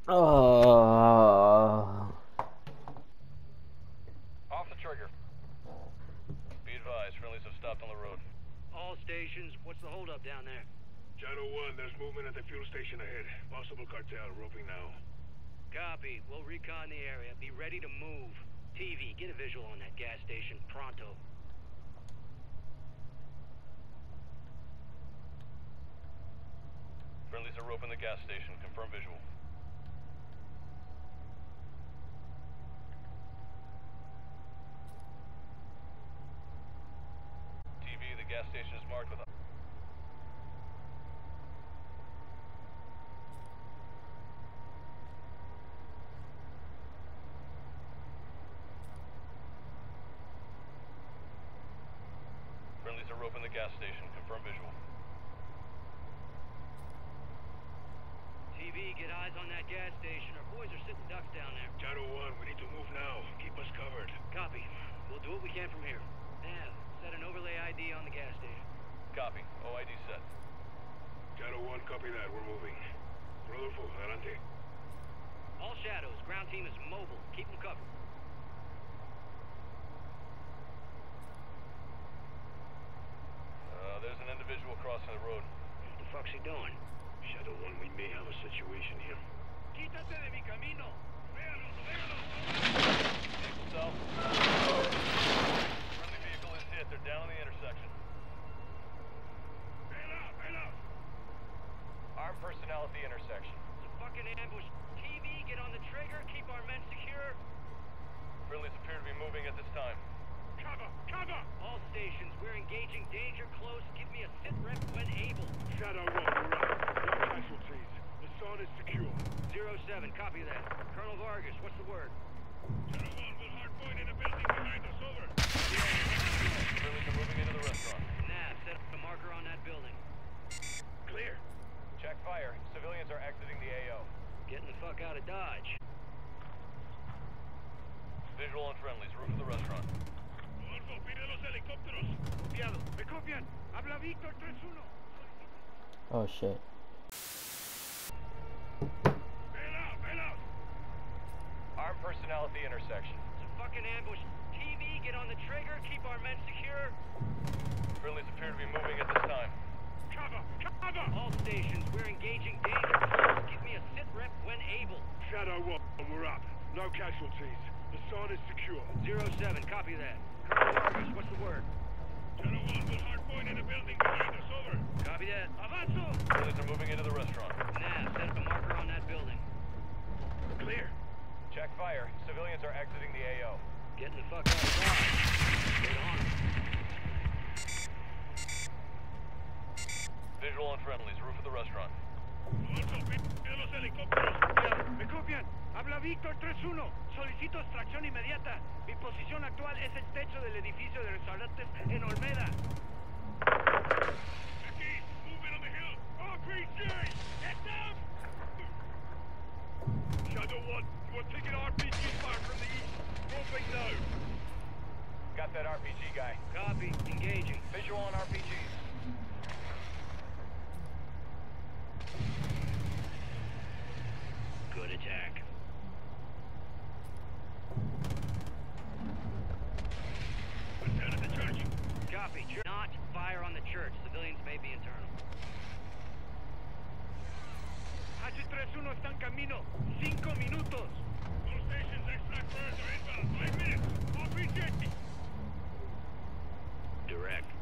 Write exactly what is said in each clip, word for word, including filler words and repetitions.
Uh, Off the trigger. Be advised, friendlies have stopped on the road. All stations, what's the holdup down there? Shadow one, there's movement at the fuel station ahead. Possible cartel, roping now. Copy. We'll recon the area. Be ready to move. T V, get a visual on that gas station. Pronto. Friendlies are roping the gas station. Confirm visual. T V, the gas station is marked with a... Friendlies are roping the gas station. Confirm visual. T V, get eyes on that gas station. Our boys are sitting ducks down there. Shadow one, we need to move now. Keep us covered. Copy. We'll do what we can from here. Nav, set an overlay I D on the gas station. Copy. O I D set. Shadow one, copy that. We're moving. Rodolfo, adelante. All shadows. Ground team is mobile. Keep them covered. Uh, there's an individual crossing the road. What the fuck's he doing? Shadow one, we may have a situation here. Quítate de mi camino. Véalos, véalos. Vehicle south. Friendly vehicle is hit. They're down on the intersection. Vela, vela. Armed personnel at the intersection. It's a fucking ambush. T V, get on the trigger. Keep our men secure. Friendlies appear to be moving at this time. Cover, cover. All stations, we're engaging danger close. Give me a sit rep when able. Shadow one, we're up. No casualties. The sun is secure. Zero seven, copy that. Colonel Vargas, what's the word? Shadow one, we'll hardpoint in a building behind us. Over. Friendlies are moving into the restaurant. Nav, set up a marker on that building. Clear. Check fire. Civilians are exiting the A O. Getting the fuck out of Dodge. Visual on friendlies. Roof of the restaurant. Rodolfo, pide los helicópteros. Copiado. Me copian. Habla Víctor tres uno. oh shit. Vela, vela. Armed personnel at the intersection. It's a fucking ambush. T V, get on the trigger. Keep our men secure. Friendlies appear to be moving at this time. Cover, cover. All stations, we're engaging danger close. Give me a sit rep when able. Shadow one, we're up. No casualties. The sun is secure. Zero seven, copy that. Colonel Vargas, what's the word? Shadow one, we'll hardpoint in a building behind us. Over. Copy that. Avanzo. Friendlies are moving into the restaurant. Nav, set up a marker on that building. Clear. Check fire. Civilians are exiting the A O. Getting the fuck out of Dodge. Get on it. Visual on friendlies. Roof of the restaurant. Rodolfo, pide los helicópteros. Copiado. Me copian. Habla Víctor tres uno. Solicito extracción inmediata. Mi posición actual es el techo del edificio de restaurantes en Olmeda. Aquí, moving on the hill. R P G! Get down! Shadow one, we're taking R P G fire from the east. Roping now. Got that R P G guy. Copy. Engaging. Visual on R P Gs. Good attack. We're down at the church. Copy. Church. Not fire on the church. Civilians may be internal. H tres uno está en camino. Cinco minutos. All stations extract birds are inbound. Five minutes. R P G. Direct.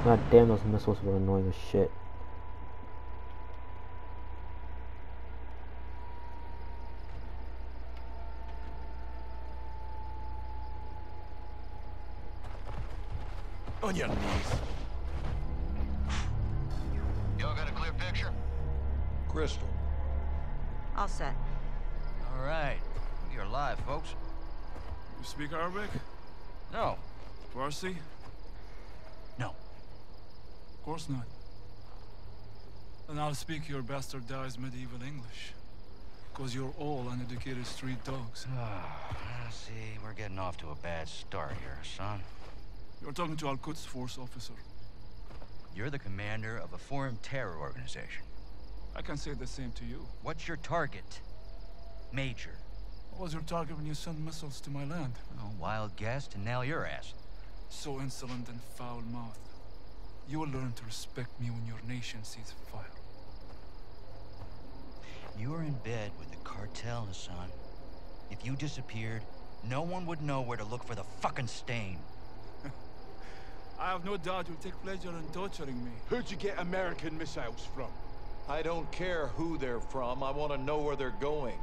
God damn, those missiles were annoying as shit. On your knees. Y'all got a clear picture? Crystal. All set. All right. You're live, folks. You speak Arabic? No. Farsi? No. Of course not. Then I'll speak your bastardized medieval English. Because you're all uneducated street dogs. Ah, see, we're getting off to a bad start here, son. You're talking to Al-Quds Force officer. You're the commander of a foreign terror organization. I can say the same to you. What's your target? Major. What was your target when you sent missiles to my land? Oh, wild guess to nail your ass. So insolent and foul-mouthed. You will learn to respect me when your nation sees fire. You're in bed with the cartel, Hassan. If you disappeared, no one would know where to look for the fucking stain. I have no doubt you'll take pleasure in torturing me. Who'd you get American missiles from? I don't care who they're from. I want to know where they're going.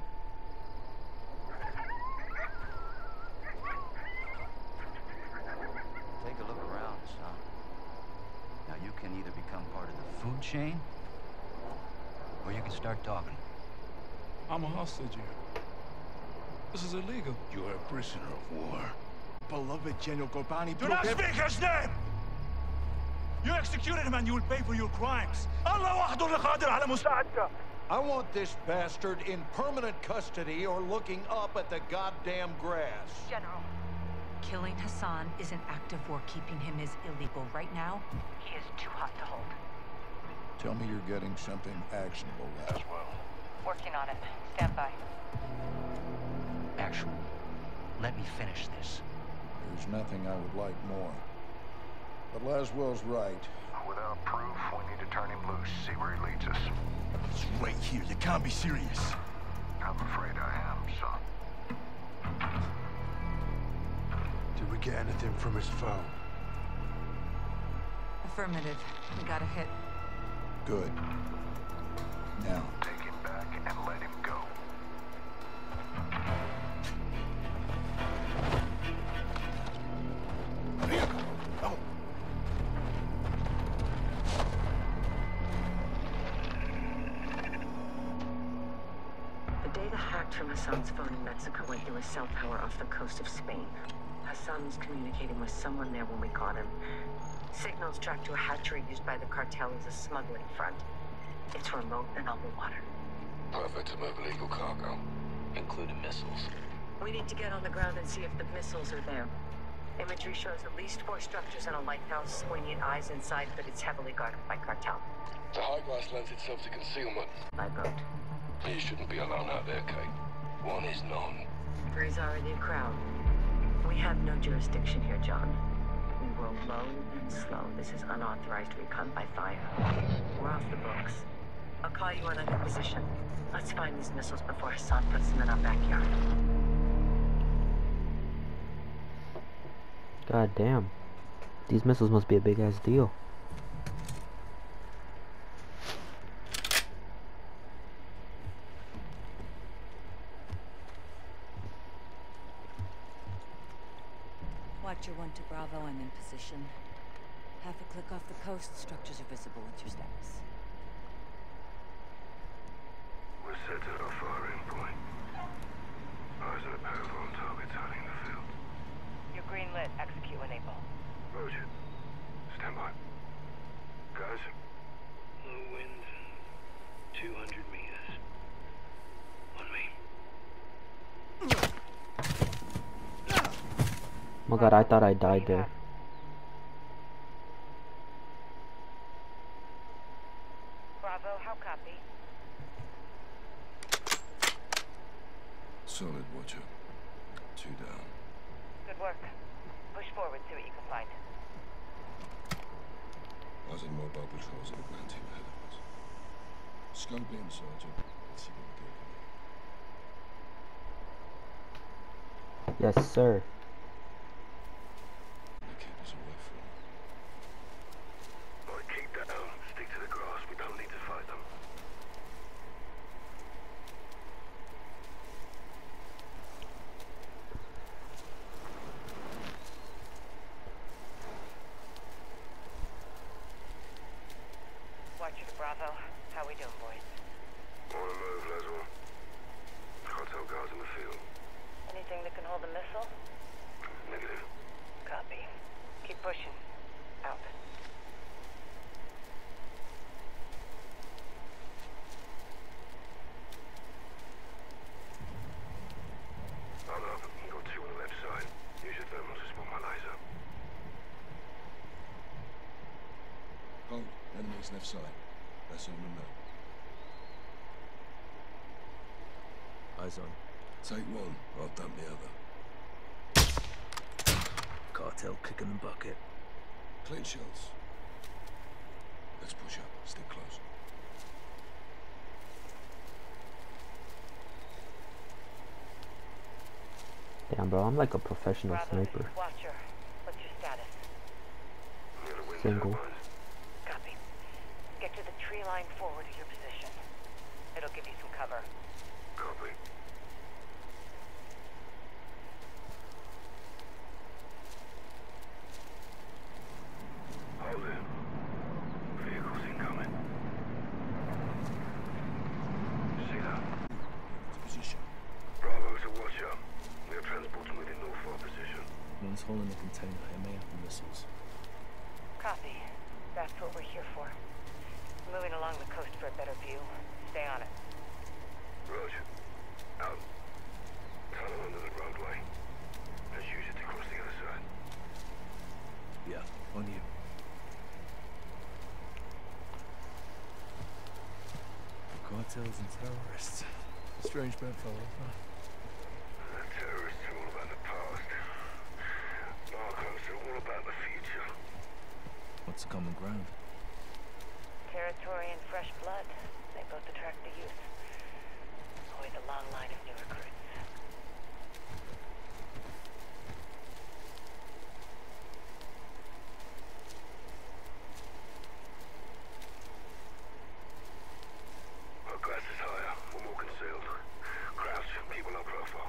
Take a look around, son. Now you can either become part of the food chain, or you can start talking. I'm a hostage here. This is illegal. You're a prisoner of war. Beloved General Ghorbrani. Do not speak his name! You executed him and you will pay for your crimes. Allah wahdu al-qadir ala musa'adka. I want this bastard in permanent custody or looking up at the goddamn grass. General, killing Hassan is an act of war. Keeping him is illegal. Right now, he is too hot to hold. Tell me you're getting something actionable as well. Working on it. Stand by. Actual. Let me finish this. There's nothing I would like more. But Laswell's right. Without proof, we need to turn him loose, see where he leads us. It's right here. You can't be serious. I'm afraid I am, son. Did we get anything from his phone? Affirmative. We got a hit. Good. Now, Take him back and let him go. oh. The data hacked from Hassan's phone in Mexico went through a cell tower off the coast of Spain. Hassan was communicating with someone there when we caught him. Signals tracked to a hatchery used by the cartel as a smuggling front. It's remote and on the water. Perfect to move illegal cargo, including missiles. We need to get on the ground and see if the missiles are there. Imagery shows at least four structures and a lighthouse, poignant eyes inside, but it's heavily guarded by cartel. The high glass lends itself to concealment. By boat. You shouldn't be alone out there, Kate. One is none. Three's already a crowd. We have no jurisdiction here, John. We roll low and slow. This is unauthorized recon by fire. We're off the books. I'll call you on a new position. Let's find these missiles before Hassan puts them in our backyard. God damn. These missiles must be a big ass deal. Watcher one to Bravo, I'm in position. Half a click off the coast, structures are visible. What's your status? We're set at our firing point. Eyes on a pair of on targets hiding in the field. You're green lit. Execute when able. Roger. Stand by. Guys? Low wind, two hundred meters. On me. Oh my god, I thought I died there. Bravo, how copy? Solid, Watcher. Two down. Good work. Push forward, see what you can find. I was in mobile patrols of the ground team ahead of us. Scope in, Sergeant. Let's see what we get from there. Yes, sir. They kept us away from. Archer to Bravo. How we doing, boys? On the move, Laswell. Cartel guards in the field. Anything that can hold a missile? Negative. Copy. Keep pushing. Out. Hold up. You got two on the left side. Use your thermal to spot my laser. Hold. Enemies left side. That's on the map. Eyes on. Take one. I'll dump the other. Cartel kicking the bucket. Clean shots. Let's push up. Stick close. Damn, bro, I'm like a professional Bravo, sniper. Watcher. What's your status? Single. Copy. Get to the tree line forward of your position. It'll give you some cover. Copy. Hold it. Vehicles incoming. See that? Position. Bravo to Watcher. We are transporting within North our position. One's holding a container. It may have missiles. Copy. That's what we're here for. Moving along the coast for a better view. Stay on it. Roger. Out. Tunnel under the roadway. Let's use it to cross the other side. Yeah, on you. Cartels and terrorists. Strange bedfellow, huh? The terrorists are all about the past. Narcos are all about the future. What's the common ground? Territory and fresh blood. They both attract the youth. Always a long line of new recruits. Our glass is higher. We're more concealed. Crouch. Keep a low profile.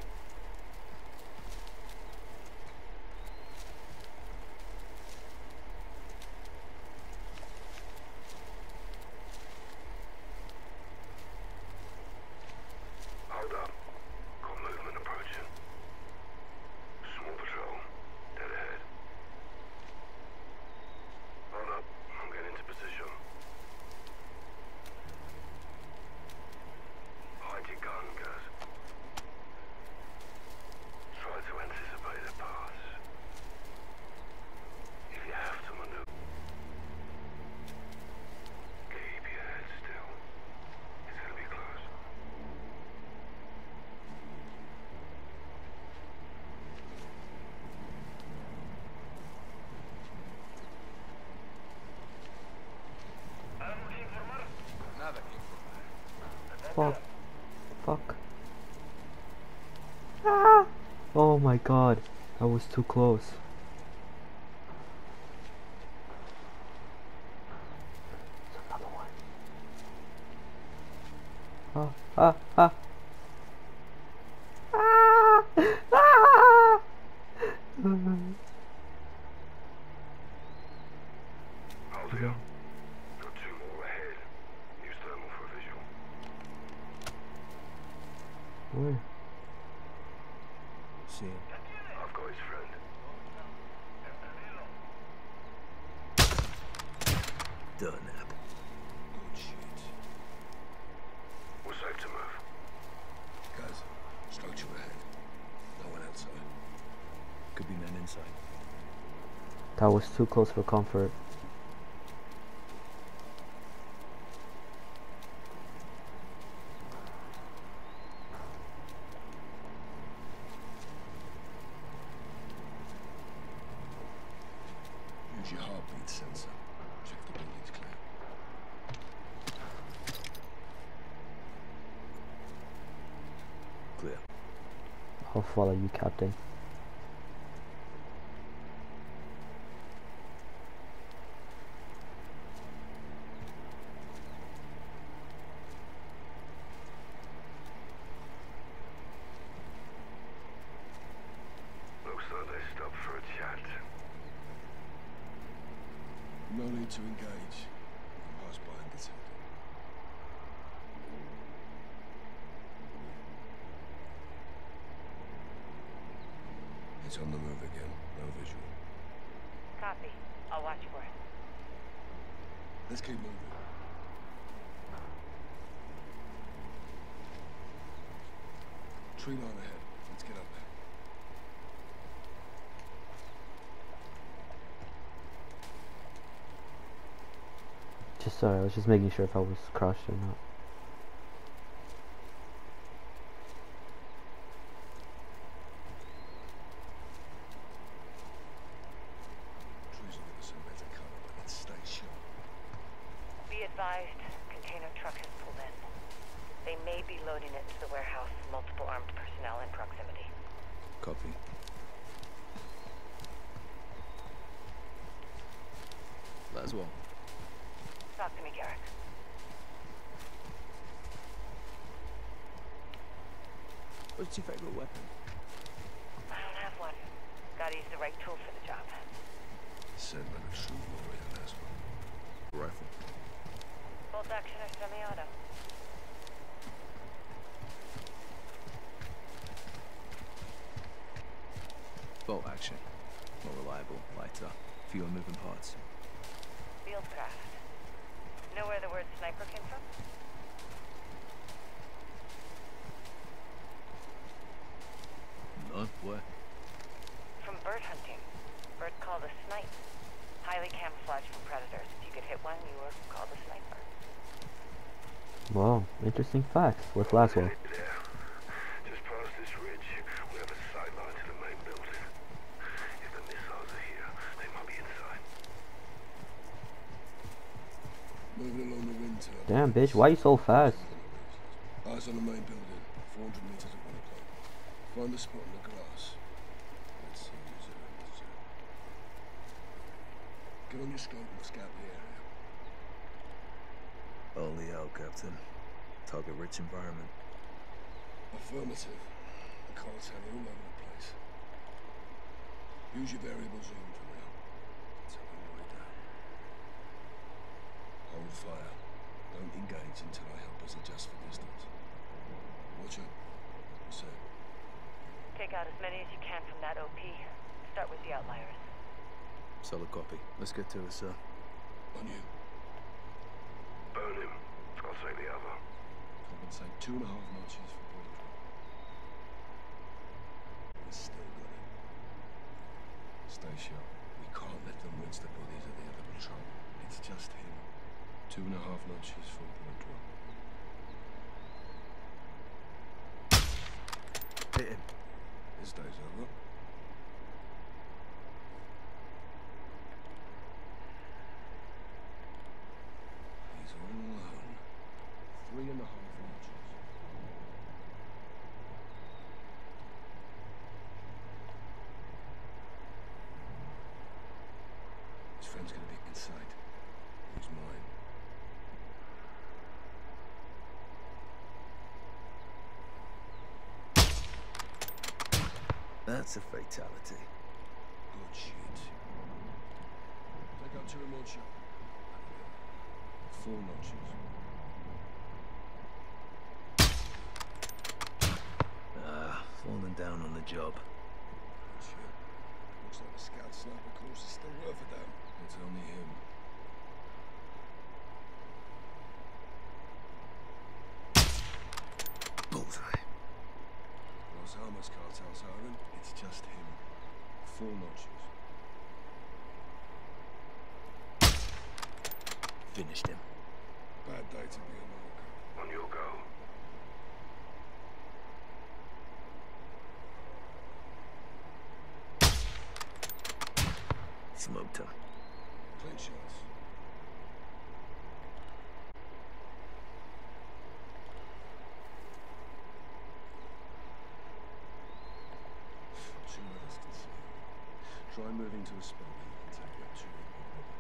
Hold up. Got movement approaching. Small patrol. Dead ahead. Hold up. I'm getting into position. Hide your gun, guys. Try to anticipate the pass. If you have to maneuver, keep your head still. It's gonna be close. Nada que informar. Fuck. Fuck. Ah! Oh my god. I was too close. There's another one. Ah, ah, ah. Ah! Ah! Hold it up. Got two more ahead. Use thermal for a visual. Where? See him. I've got his friend. Done up. Good shit. We're safe to move. Guys, structure ahead. No one outside. Could be men inside. That was too close for comfort. Use your heartbeat sensor. Check the building's clear. Clear. I'll follow you, Captain. Looks like they stopped for a chat. No need to engage. Pass by and get out. It's on the move again. No visual. Copy. I'll watch for it. Let's keep moving. Tree line ahead. Let's get up there. Just sorry, I was just making sure if I was crushed or not. Trees will give us some better cover, but let's stay sharp. Be advised, container truck has pulled in. They may be loading it to the warehouse. Multiple armed personnel in proximity. Copy. Laswell. Talk to me, Garrick. What's your favorite weapon? I don't have one. Gotta use the right tool for the job. Said like a true warrior, Laswell. Rifle. Bolt action or semi-auto? Bolt action. More reliable, lighter, fewer moving parts. Fieldcraft. Know where the word sniper came from? No, where? From bird hunting. Bird called a snipe. Highly camouflaged from predators. If you could hit one, you were called a sniper. Wow, interesting facts. What's Laswell? Yeah. Just past this ridge, we have a sight line to the main building. If the missiles are here, they might be inside. Moving along the wind turbine. Damn, bitch, why you so fast? Eyes on the main building. four hundred meters at one o'clock. Find a spot in the grass. Let's see who's there. Who's there. Get on your scope and scout the area. Only out, Captain. Target-rich environment. Affirmative. The cartel are all over the place. Use your variable zoom for now. It's a long way down. Hold fire. Don't engage until I help us adjust for distance. Watch out. What's that? Take out as many as you can from that O P. Start with the outliers. Solid copy. Let's get to it, sir. On you. Burn him. I'll take the other. Compensate two and a half notches for bullet drop. We still got it. Stay sharp. We can't let them rinse the bodies of the other patrol. It's just him. Two and a half notches for bullet drop. Hit him. This day's over. He's all alone. Three and a half notches. His friend's gonna be inside. He's mine. That's a fatality. Good shit. Take out two remote shot. Four notches. Ah, falling down on the job. Shit. Looks like the scout sniper course is still worth a damn. It's only him. Bullseye. Los Alamos cartel siren. It's just him. Four notches. Finished him. Bad day to be a marker. On your go. Smoked him. Clean shots. Two others can see. Try moving to a spot where you can take out two more Robert.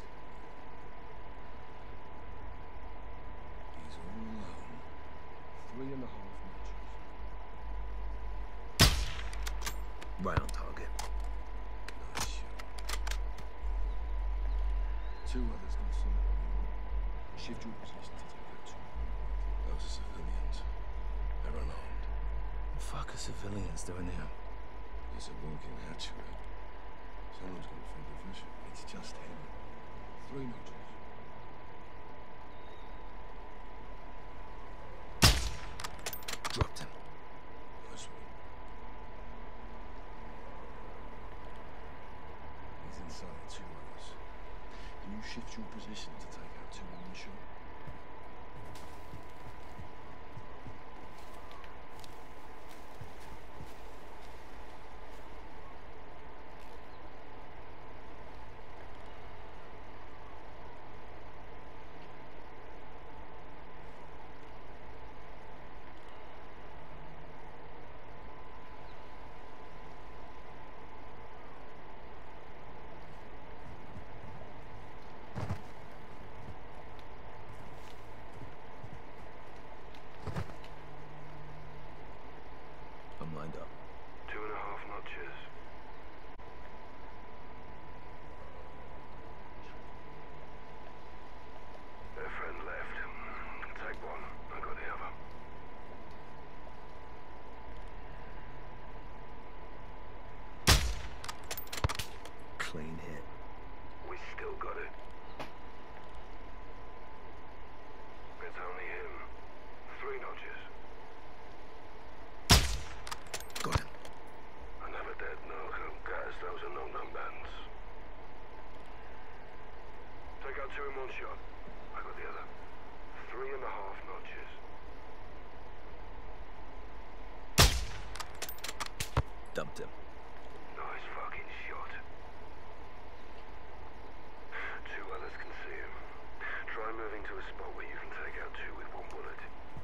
He's all alone. Three and a half notches. Right on target. Nice shot. Two others can see. Shift your position to take out two. Those are civilians. They're unarmed. What the fuck are civilians doing here? It's a working hatchery. Someone's gonna feed the fish. It's just him. Three notches. Dropped him. Nice one. He's inside two others. Can you shift your position to take out two in one shot? I'm lined up. Two and a half notches. Their friend left. Take one. I got the other. Clean hit. We still got it. It's only him. Three notches. Got him. Another dead narco. Guys, those are no num bands. Take out two in one shot. I got the other. Three and a half notches. Dumped him. Nice fucking shot. Two others can see him. Try moving to a spot where you can take out two with one bullet.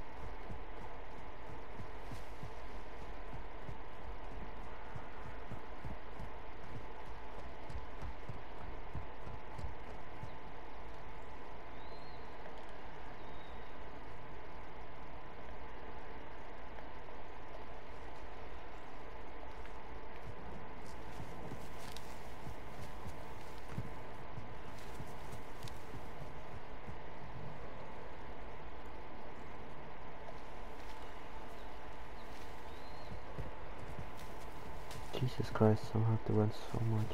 Jesus Christ, I don't have to run so much.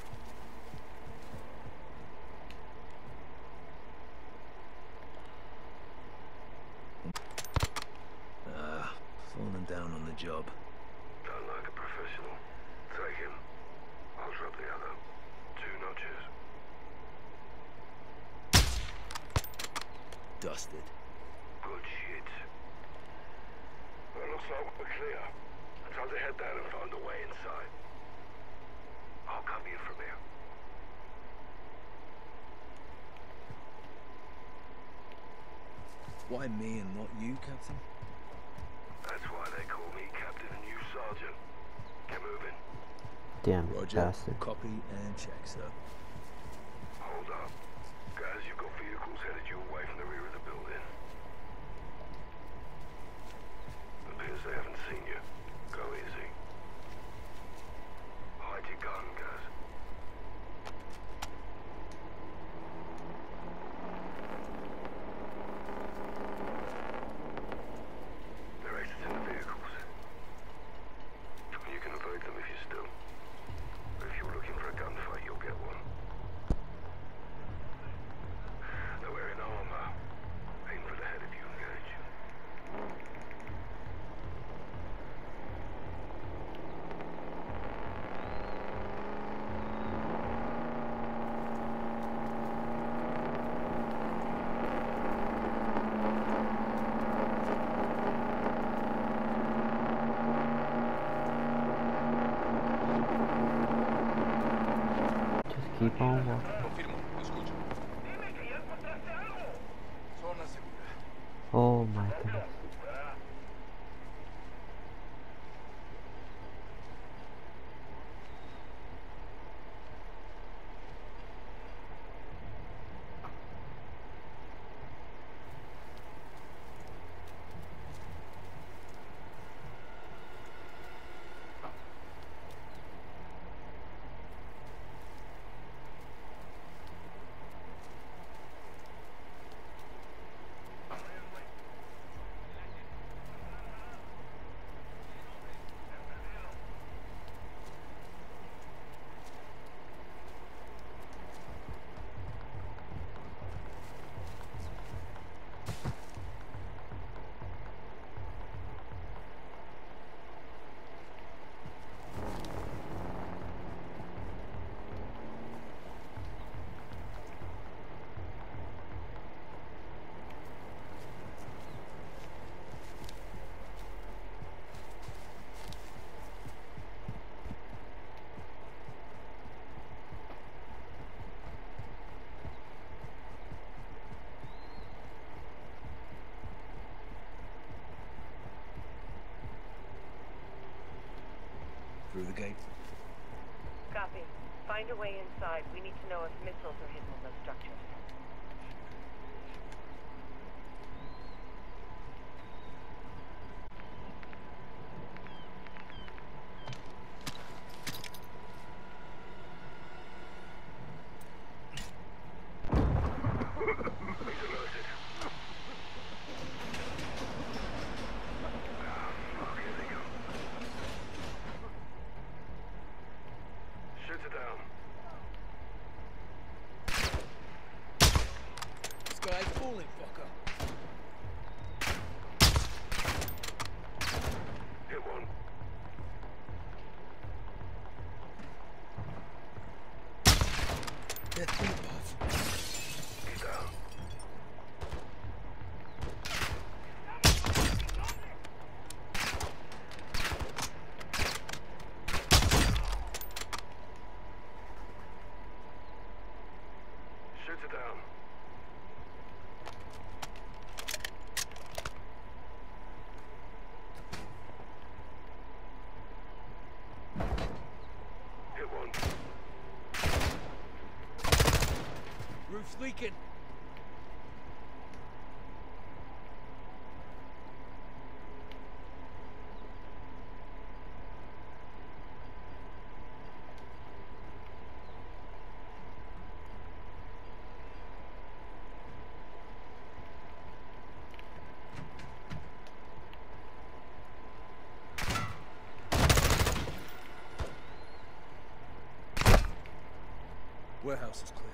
Ah, falling down on the job. Done like a professional. Take him. I'll drop the other. Two notches. Dusted. Good shit. Well, looks like we're clear. Time to head down and find a way inside. I'll cover you from here. Why me and not you, Captain? That's why they call me Captain and you Sergeant. Get moving. Damn Roger. bastard. Copy and check, sir. Hold up. Guys, you've got vehicles headed your way from the rear of the building. Appears they haven't seen you. Go easy. Hide your gun, guys. They're exiting the vehicles. You can avoid them if you're still. But if you're looking for a gunfight, you'll get one. They're wearing armor. Aim for the head if you engage. Just keep on walking. Confirmo, escucho. Zona segura. Oh my goodness. Find a way inside. We need to know if missiles are hidden in those structures. Roof's leaking. Warehouse is clear.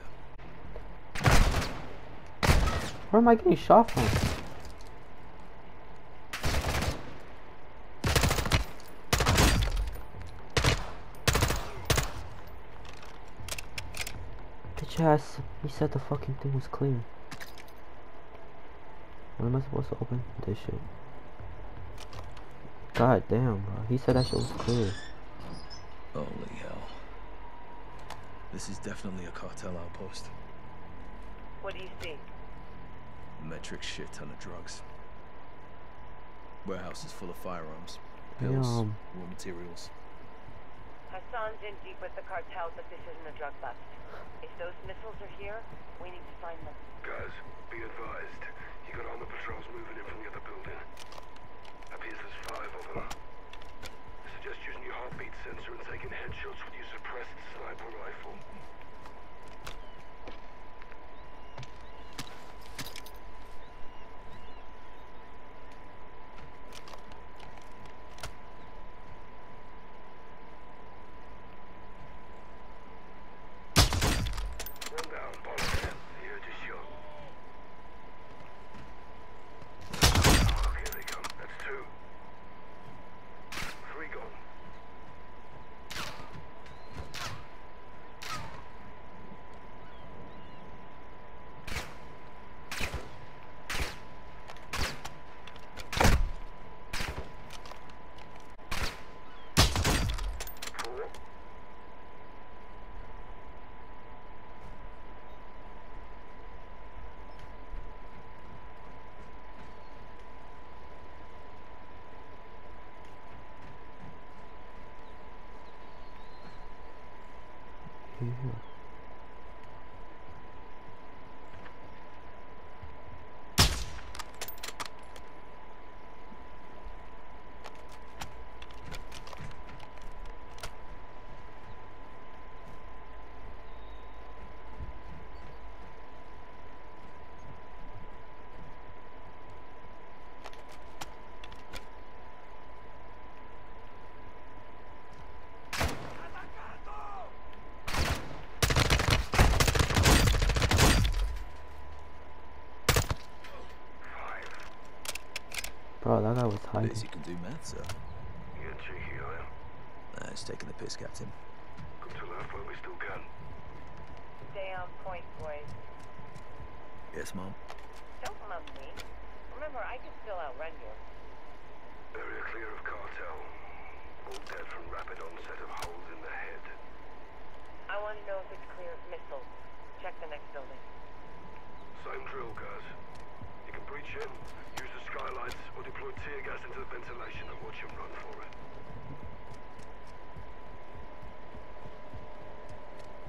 Where am I getting shot from? Bitch ass, he said the fucking thing was clear. When am I supposed to open this shit? God damn, bro. He said that shit was clear. Holy hell. This is definitely a cartel outpost. What do you see? Metric shit ton of drugs. Warehouse is full of firearms, pills, Yum. raw materials. Hassan's in deep with the cartel, but this isn't a drug bust. If those missiles are here, we need to find them. Guys, be advised. You got armor patrols moving in from the other building. Appears there's five of them. I suggest using your heartbeat sensor and taking headshots with your suppressed sniper rifle. Yeah. Bro, that guy was hiding. Liz, you can do math, sir. You getting cheeky, are you? Nah, it's taking the piss, Captain. Come to laugh while we still can. Stay on point, boys. Yes, Mom. Don't mum me. Remember, I can still outrun you. Area clear of cartel. All dead from rapid onset of holes in the head. I want to know if it's clear of missiles. Check the next building. Same drill, guys. You can breach in, use the skylights, or deploy tear gas into the ventilation and watch him run for it.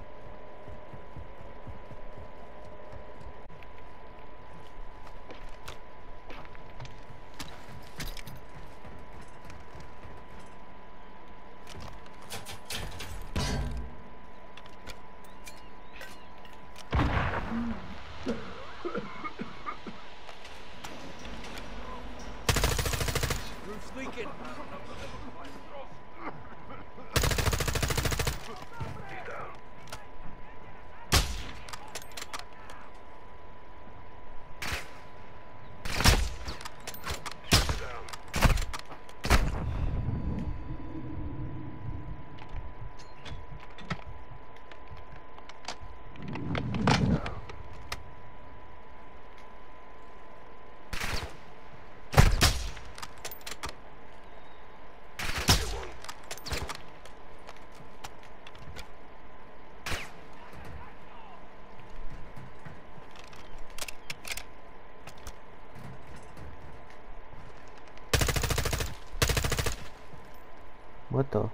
though.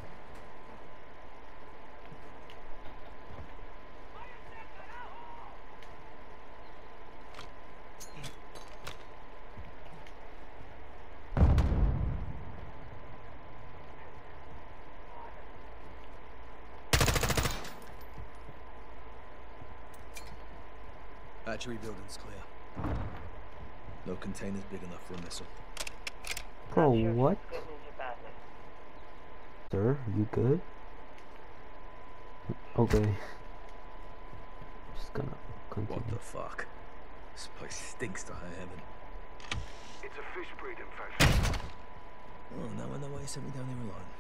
Hatchery building's clear. No containers big enough for a missile. Bro, what? Sir, you good? Okay. Just gonna continue. What the fuck? This place stinks to high heaven. It's a fish breeding factory. Oh, now I know why you sent me down here alone.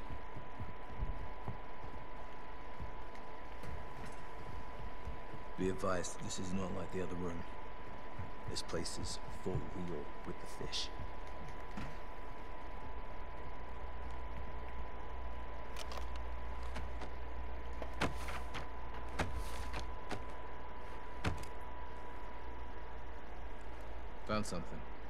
Be advised, this is not like the other room. This place is for real with the fish. Found something.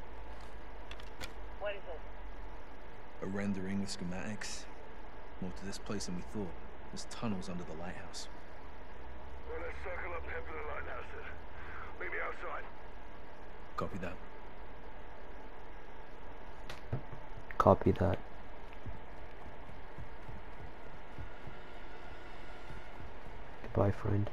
What is it? A rendering with schematics. More to this place than we thought. There's tunnels under the lighthouse. Well, let's circle up and head for the lighthouse then. Meet me outside. Copy that. Copy that. Goodbye, friend.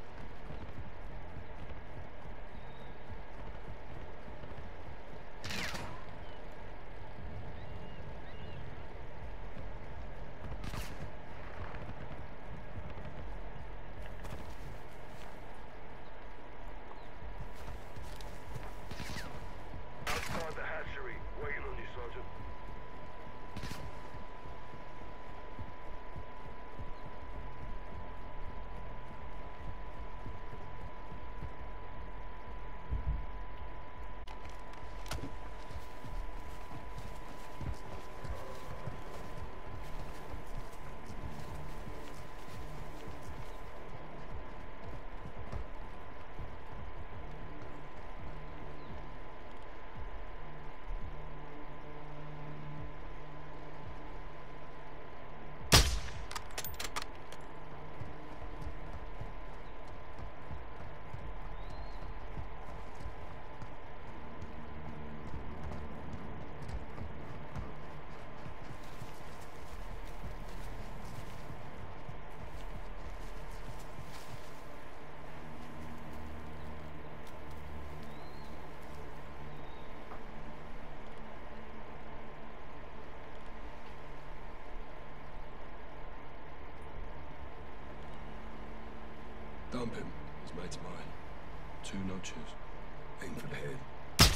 Dump him. His mate's mine. Two notches. Aim for the head.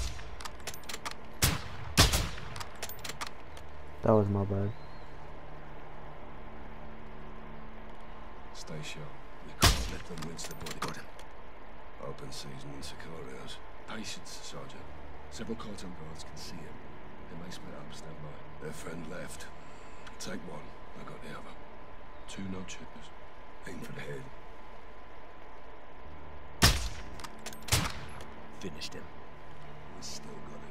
That was my bad. Stay sharp. We can't let them rinse the body. Got him. Open season in Sicarios. Patience, Sergeant. Several cartel guards can see him. They may split up, stand by. Their friend left. Take one. I got the other. Two notches. Aim for the head. Finished him. We still got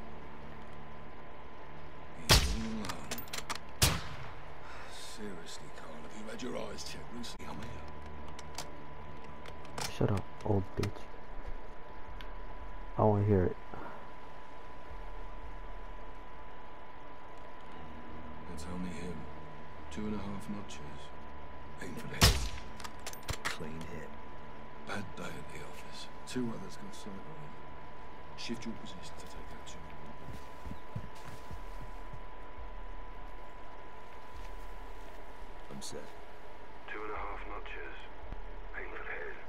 it. He's all alone. Seriously, Carl, have you had your eyes checked recently? I'm here. Shut up, old bitch. I wanna hear it. It's only him. Two and a half notches. Aim for the head. Clean hit. Bad day at the office. Two others got sight on him. Shift your position to take action. I'm set. Two and a half notches. Aim for the head.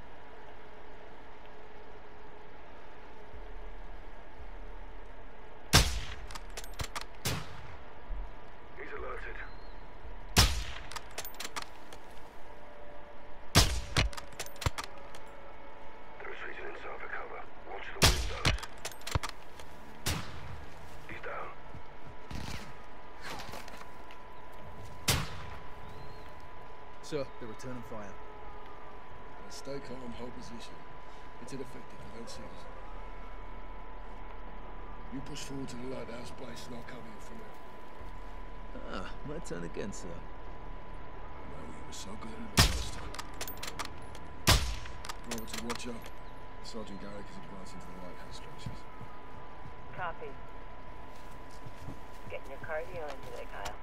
He's alerted. They're retreating inside the cover. Watch the windows. He's down. Sir, they're returning fire. Now stay calm, hold position. It's ineffective, I don't see us. You push forward to the lighthouse base and I'll cover you from there. Ah, my turn again, sir. were so good at the first time. Bravo to watch up. Sergeant Garrick is advancing to the lighthouse structures. Copy. Getting your cardio in today, Kyle.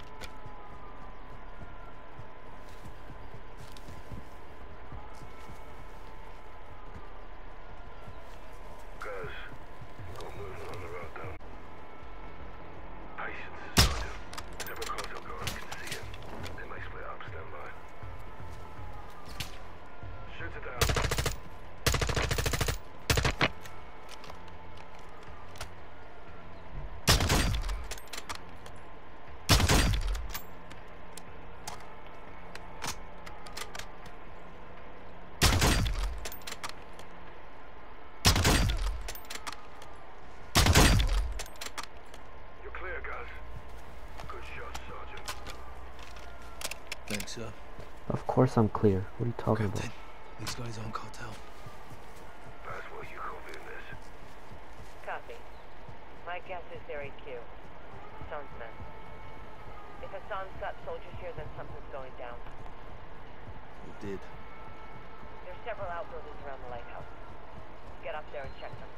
Guys, got movement on the road down. Patience, Sergeant. Several cartel guards can see him. They may split up. Stand by. Shoot it down. Thanks, sir. Of course I'm clear. What are you talking Captain, about? these guys aren't cartel. That's what you copying this. Copy. My guess is they're A Q. Hassan's men. If Hassan's got soldiers here, then something's going down. It did. There's several outbuildings around the lighthouse. Get up there and check them.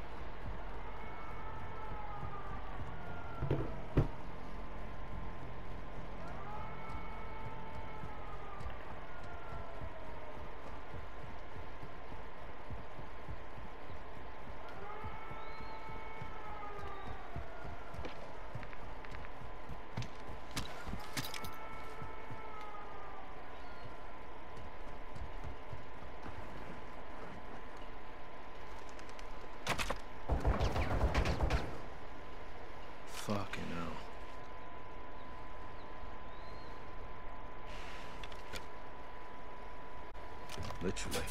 Fucking hell. Literally.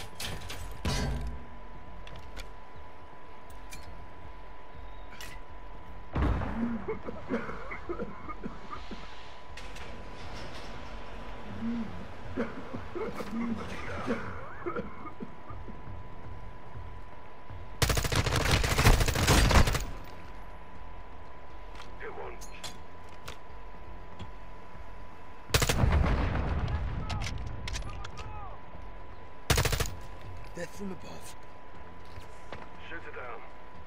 Hit one. Death from above. Shoot it down.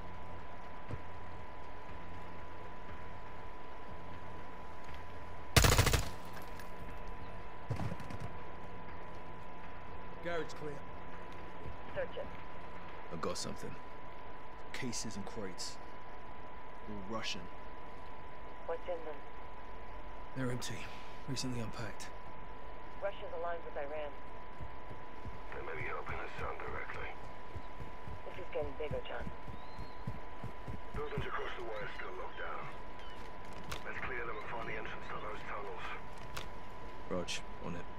Garage clear. Search it. I've got something. Cases and crates. All Russian. What's in them? They're empty. Recently unpacked. Russia's aligned with Iran. They may be helping Hassan directly. This is getting bigger, John. Buildings across the way are still locked down. Let's clear them and find the entrance to those tunnels. Rog, on it.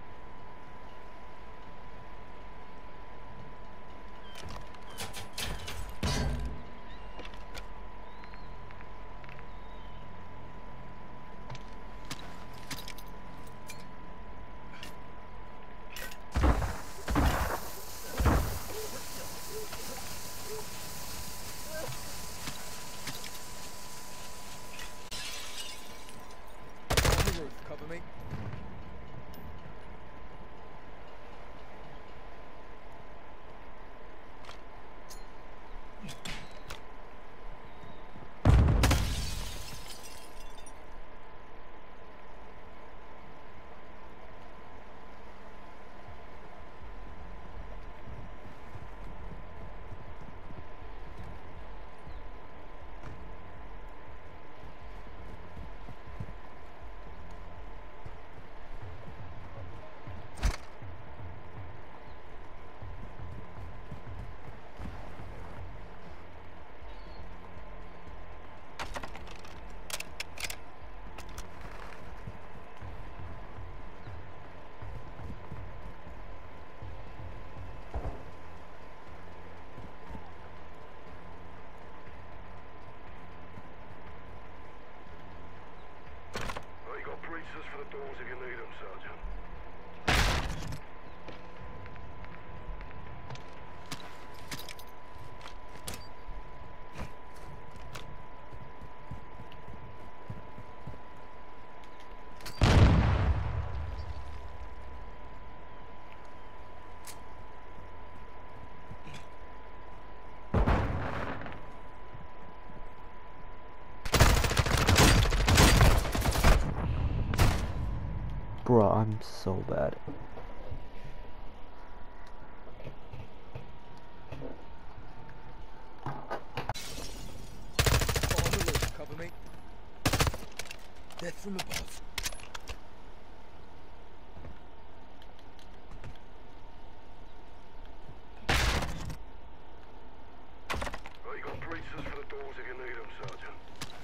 Cover me. Bruh, I'm so bad. Cover me. Death from above. Well, you got breaches for the doors if you need them, Sergeant.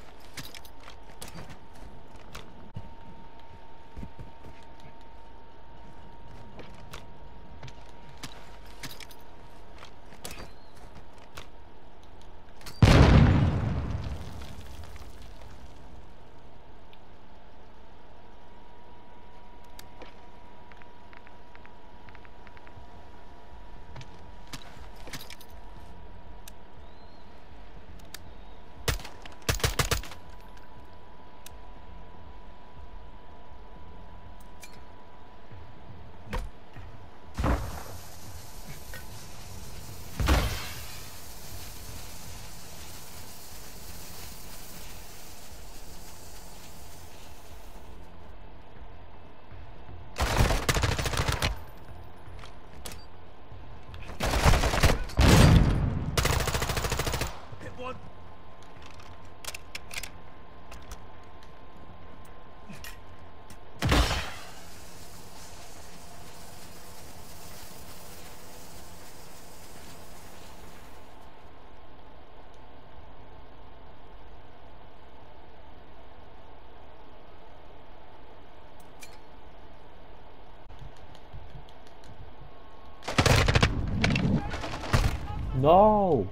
No!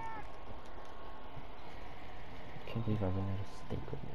I can't believe I ran out of steak with me.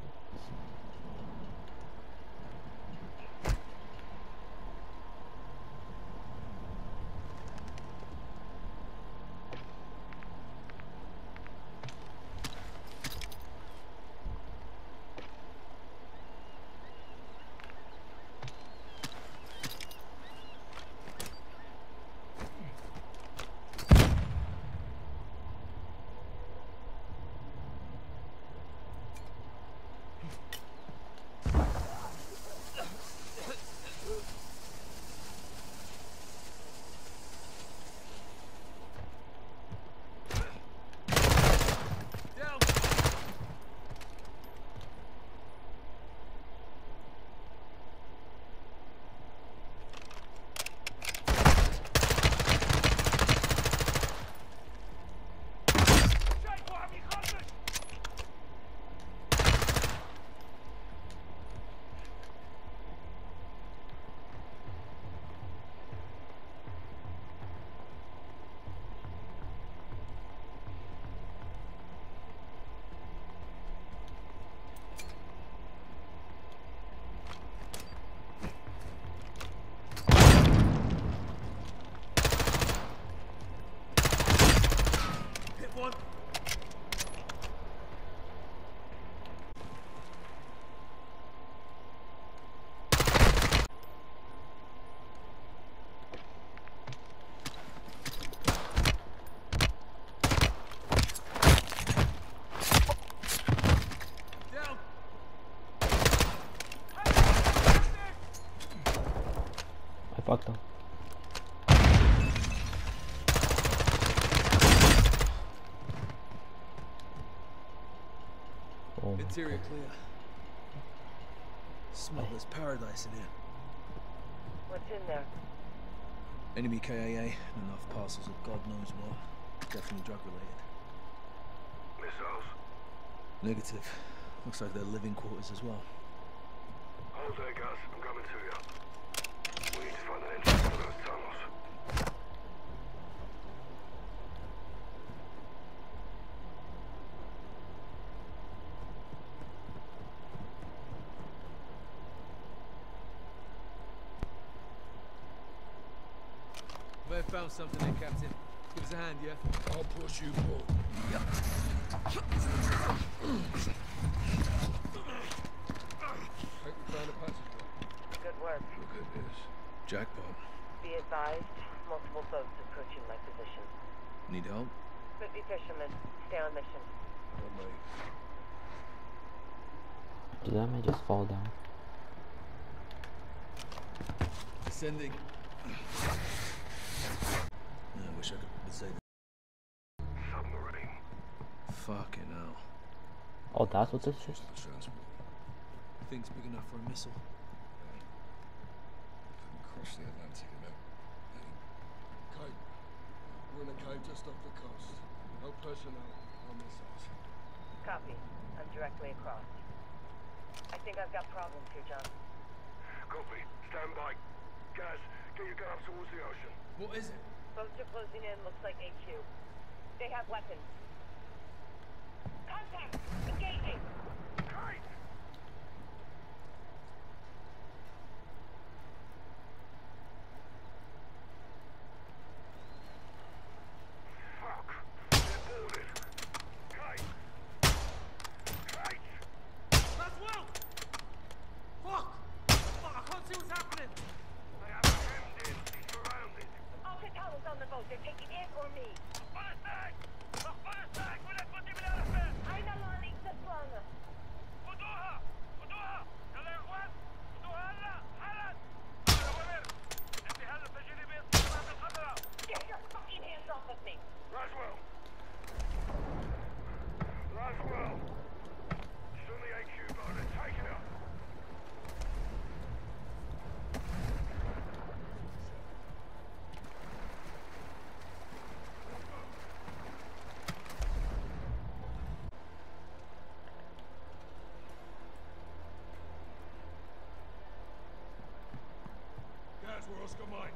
Fucked up. Oh. Interior clear. Smuggler's paradise in here. What's in there? Enemy K I A and enough parcels of God knows what. Definitely drug related. Missiles? Negative. Looks like they're living quarters as well. Hold there, Gus. I'm coming to you. We need to find an entrance to those tunnels. May have found something there, Captain. Give us a hand, yeah? I'll push you, Paul. Yep. Think we found a passage. Good work. Look at this. Jackpot. Be advised, multiple boats approaching my position. Need help? Could be fishermen. Stay on mission. Oh, mate. Did that man just fall down? Descending. I wish I could say that. Submarine. Fucking hell. Oh, that's what this is? Transport. Thing's big enough for a missile. Across the Atlantic and out. Hey, Kate. We're in a cave just off the coast. No personnel, no missiles. Copy. I'm directly across. I think I've got problems here, John. Copy. Stand by. Guys, get your gun up towards the ocean. What is it? Boats are closing in. Looks like A Q. They have weapons. Contact! Engaging! Kate! Fuck. They're boarded. Kate! Kate! Laswell! Fuck! Fuck, I can't see what's happening. They have him hemmed in. He's surrounded. All Catala's on the boat. They're taking it or me. Feuersteig! Noch Feuersteig! Wo der Gott wieder alles Einer noch nicht so lange. Futuha! Futuha! Kala Juan! Futuha هلا! حالا! يا ولد! انت هلا تجري بين الصدمات الخضراء! Get your fucking hands off of me! Laswell! Laswell! It's on the A Q boat. Take it up! Guys, we're Oscar Mike.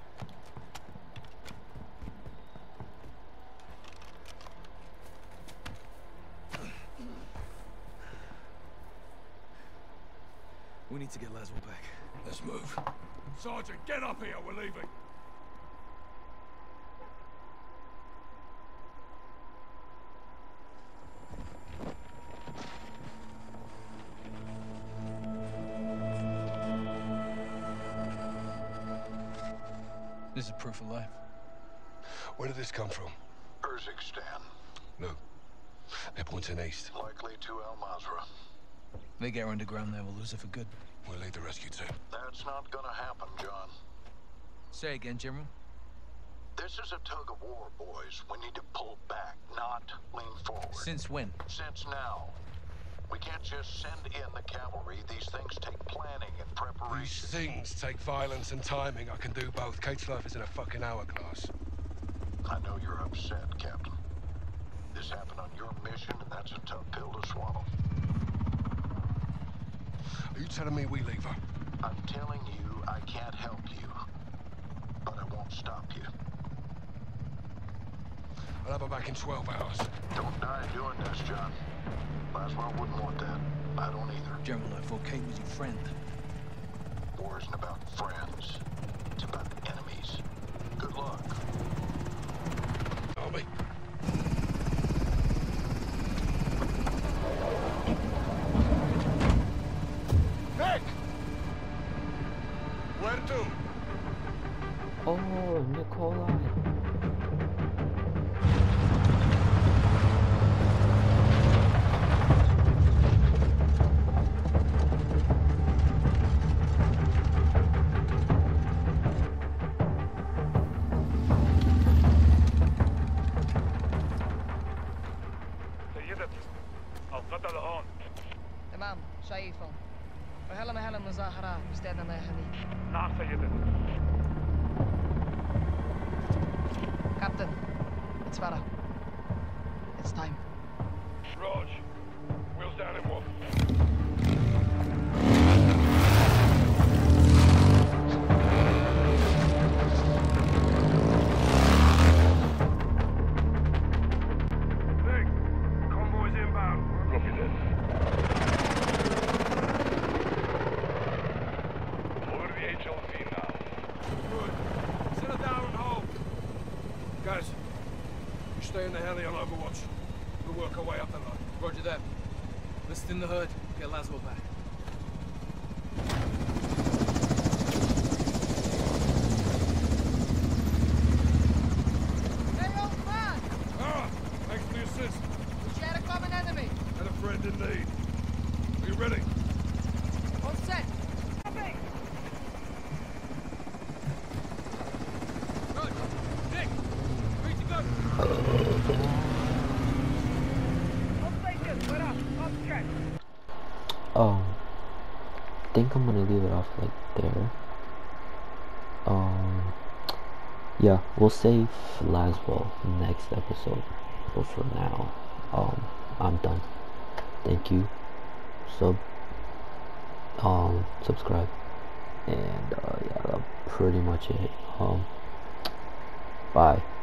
We need to get Laswell back. Let's move. Sergeant, get up here. We're leaving. This is proof of life. Where did this come from? Urzikstan. No. They're pointing east. Likely to Al Mazrah. They get her underground there, we'll lose her for good. We'll lead the rescue team. That's not gonna happen, John. Say again, General. This is a tug of war, boys. We need to pull back, not lean forward. Since when? Since now. We can't just send in the cavalry. These things take planning and preparation. These things take violence and timing. I can do both. Kate's life is in a fucking hourglass. I know you're upset, Captain. This happened on your mission, and that's a tough pill to swallow. Are you telling me we leave her? I'm telling you I can't help you, but I won't stop you. I'll have her back in twelve hours. Don't die doing this, John. Laswell wouldn't want that. I don't either. General, I thought Kate was your friend. War isn't about friends. It's about enemies. Good luck. Army. Nick! Where to? Oh, Nikolai. تمام شايفهم وهلا مهلا مظاهرات استعدنا هنيك نعم سيدي Captain, it's Farah. It's time. Raj, wheels down in one. Nick, convoy's inbound. Copy this. Over the H L Z now. Good. Settle down and hold. Guys, you stay in the heli on Overwatch. We'll work our way up the line. Roger that. List in the hood. Get Laswell back. Hey, old man! Ah, thanks for the assist. We had a common enemy. And a friend in need. Are you ready? All set. think I'm gonna leave it off like there. Um, yeah, we'll save Laswell next episode. But for now, um, I'm done. Thank you. Sub, um, subscribe, and uh, yeah, that's pretty much it. Um, bye.